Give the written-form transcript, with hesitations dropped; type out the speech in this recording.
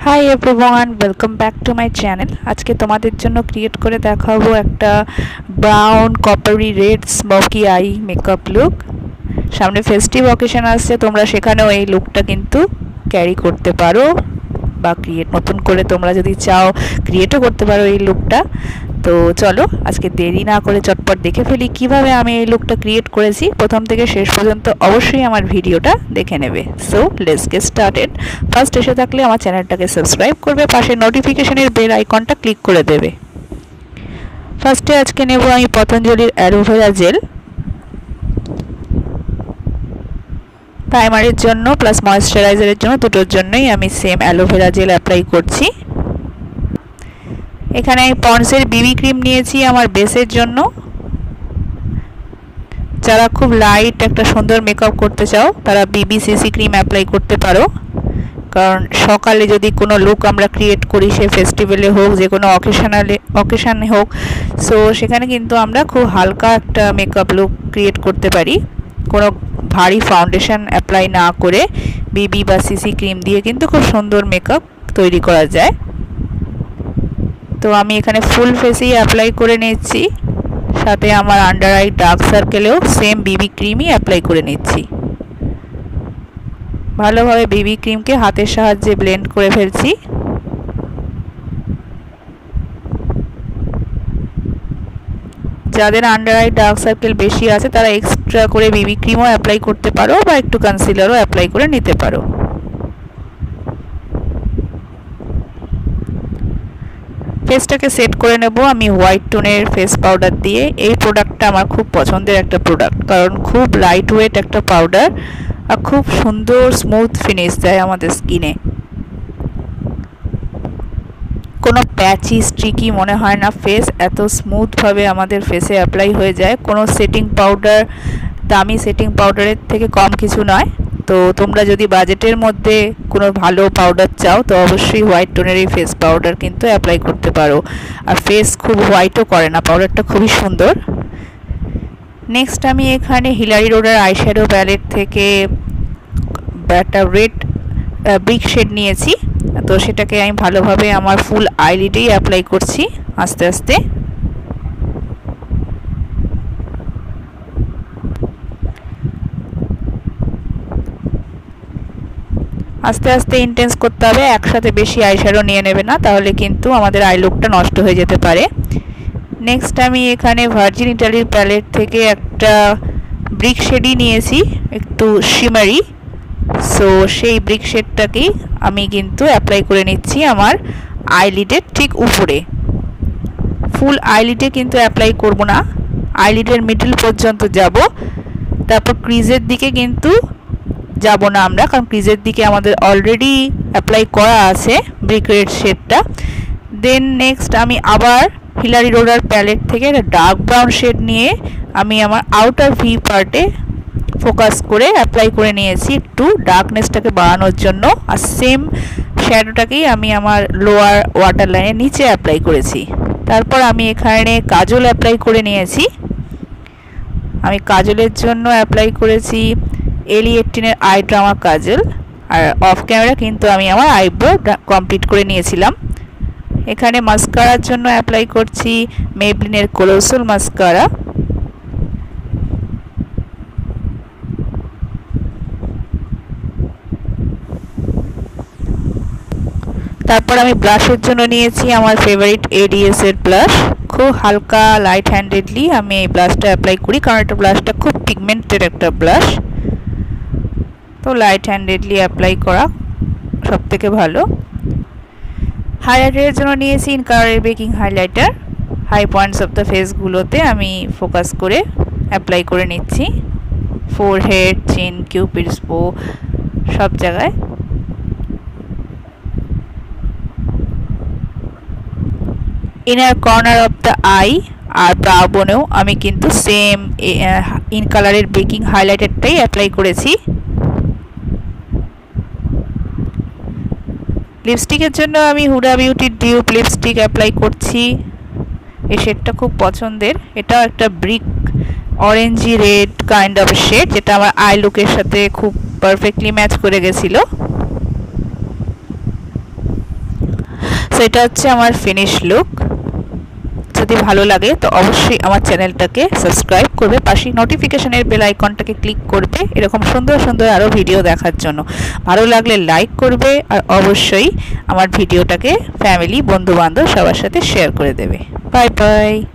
High everyone, welcome back to my channel. আজকে তোমাদের জন্য ক্রিয়েট করে দেখাবো একটা brown coppery red smoky eye makeup look. সামনে ফেস্টিভ অকেশন আসছে, তোমরা সেখানেও এই লুকটা কিন্তু ক্যারি করতে পারো বা নতুন করে তোমরা যদি চাও ক্রিয়েটও করতে পারো এই লুকটা। তো চলো আজকে দেরি না করে চটপট দেখে ফেলি কিভাবে আমি এই লুকটা ক্রিয়েট করেছি। প্রথম থেকে শেষ পর্যন্ত অবশ্যই আমার ভিডিওটা দেখে নেবে। So let's get started. First এসে থাকলে আমার চ্যানেলটাকে সাবস্ক্রাইব করবে, পাশে নোটিফিকেশনের বেল আইকনটা ক্লিক করে দেবে। ফার্স্টে আজকে নেব আমি পতঞ্জলির অ্যালোভেরা জেল। প্রাইমারের জন্য প্লাস ময়েশ্চারাইজারের জন্য দুটোর জন্যই আমি সেম অ্যালোভেরা জেল অ্যাপ্লাই করছি। এখানে আমি পন্ডসের বিবি ক্রিম নিয়েছি আমার বেসের জন্য। যারা খুব লাইট একটা সুন্দর মেকআপ করতে চাও তারা বিবি সিসি ক্রিম অ্যাপ্লাই করতে পারো, কারণ সকালে যদি কোনো লুক আমরা ক্রিয়েট করি, সে ফেস্টিভ্যালে হোক, যে কোনো অকেশানে হোক, সো সেখানে কিন্তু আমরা খুব হালকা একটা মেকআপ লুক ক্রিয়েট করতে পারি। কোনো ভারী ফাউন্ডেশন অ্যাপ্লাই না করে বিবি বা সিসি ক্রিম দিয়ে কিন্তু খুব সুন্দর মেকআপ তৈরি করা যায়। তো আমি এখানে ফুল ফেসেই অ্যাপ্লাই করে নিচ্ছি, সাথে আমার আন্ডার আই ডার্ক সার্কেলেও সেম বিবি ক্রিমই অ্যাপ্লাই করে নিচ্ছি। ভালোভাবে বিবি ক্রিমকে হাতের সাহায্যে ব্লেন্ড করে ফেলছি। যাদের আন্ডার আই ডার্ক সার্কেল বেশি আছে তারা এক্সট্রা করে বিবি ক্রিমও অ্যাপ্লাই করতে পারো বা একটু কনসিলারও অ্যাপ্লাই করে নিতে পারো। ফেসটাকে সেট করে নেব আমি হোয়াইট টোনের ফেস পাউডার দিয়ে। এই প্রোডাক্টটা আমার খুব পছন্দের একটা প্রোডাক্ট, কারণ খুব লাইট ওয়েট একটা পাউডার আর খুব সুন্দর স্মুথ ফিনিশ দেয় আমাদের স্কিনে। কোনো প্যাচি স্ট্রিকি মনে হয় না, ফেস এত স্মুথভাবে আমাদের ফেসে অ্যাপ্লাই হয়ে যায়। কোনো সেটিং পাউডার, দামি সেটিং পাউডারের থেকে কম কিছু নয়। তো তোমরা যদি বাজেটের মধ্যে কোনো ভালো পাউডার চাও তো অবশ্যই হোয়াইট টোনের এই ফেস পাউডার কিন্তু অ্যাপ্লাই করতে পারো। আর ফেস খুব হোয়াইটও করে না, পাউডারটা খুবই সুন্দর। নেক্সট আমি এখানে হিলারি রোডার আইশ্যাডো প্যালেট থেকে একটা রেড ব্রিক শেড নিয়েছি। তো সেটাকে আমি ভালোভাবে আমার ফুল আইলিডেই অ্যাপ্লাই করছি আস্তে আস্তে। আস্তে আস্তে ইন্টেন্স করতে হবে, একসাথে বেশি আইশ্যাডো নিয়ে নেবে না, তাহলে কিন্তু আমাদের আই লুকটা নষ্ট হয়ে যেতে পারে। নেক্সট আমি এখানে ভার্জিন ইটালির প্যালেট থেকে একটা ব্রিক শেডই নিয়েছি, একটু শিমারি। সো সেই ব্রিক শেডটাকেই আমি কিন্তু অ্যাপ্লাই করে নিচ্ছি আমার আইলিডের ঠিক উপরে। ফুল আইলিডে কিন্তু অ্যাপ্লাই করব না, আইলিডের মিডল পর্যন্ত যাব, তারপর ক্রিজের দিকে কিন্তু যাব না আমরা, কারণ ক্রিজের দিকে আমাদের অলরেডি অ্যাপ্লাই করা আছে ব্রিক রেড শেডটা। দেন নেক্সট আমি আবার হিলারি রোডার প্যালেট থেকে একটা ডার্ক ব্রাউন শেড নিয়ে আমি আমার আউটার ভি পার্টে ফোকাস করে অ্যাপ্লাই করে নিয়েছি একটু ডার্কনেসটাকে বাড়ানোর জন্য। আর সেম শ্যাডোটাকেই আমি আমার লোয়ার ওয়াটার লাইনের নিচে অ্যাপ্লাই করেছি। তারপর আমি এখানে কাজল অ্যাপ্লাই করে নিয়েছি। আমি কাজলের জন্য অ্যাপ্লাই করেছি এলি18-এর আই ড্রামা কাজল, আর অফ ক্যামেরা কিন্তু আমি আমার আইব্রো কমপ্লিট করে নিয়েছিলাম। এখানে মাস্কারার জন্য অ্যাপ্লাই করছি মেবলিনের কোলোসল মাস্কারা। তারপর আমি ব্লাশের জন্য নিয়েছি আমার ফেভারিট এডিএস এর ব্লাশ। খুব হালকা লাইট হ্যান্ডেডলি আমি এই ব্লাশটা অ্যাপ্লাই করি, কারণ এটা ব্লাশটা খুব পিগমেন্টেড একটা ব্লাশ। তো লাইট হ্যান্ডেডলি অ্যাপ্লাই করা সব থেকে ভালো। হাইলাইটারের জন্য নিয়েছি ইনকালারের baking highlighter. High points of the ফেসগুলোতে আমি ফোকাস করে অ্যাপ্লাই করে নিচ্ছি, ফোরহেড, চিন, কিউপিডস বো, সব জায়গায়। Inner corner of the eye আর ব্রা বোনেও আমি কিন্তু সেম ইন কালারের বেকিং হাইলাইটারটাই অ্যাপ্লাই করেছি। লিপস্টিকের জন্য আমি হুডা বিউটির ডিউপ লিপস্টিক অ্যাপ্লাই করছি। এই শেডটা খুব পছন্দের, এটা একটা brick orangey red kind of shade, যেটা আমার আই লুকের সাথে খুব পারফেক্টলি ম্যাচ করে গেছিলো। সো এটা হচ্ছে আমার ফিনিশ লুক। যদি ভালো লাগে তো অবশ্যই আমার চ্যানেলটাকে সাবস্ক্রাইব করবে, পাশে নোটিফিকেশনের বেল আইকনটাকে ক্লিক করবে এরকম সুন্দর সুন্দর আরও ভিডিও দেখার জন্য। ভালো লাগলে লাইক করবে আর অবশ্যই আমার ভিডিওটাকে ফ্যামিলি, বন্ধুবান্ধব সবার সাথে শেয়ার করে দেবে। Bye by.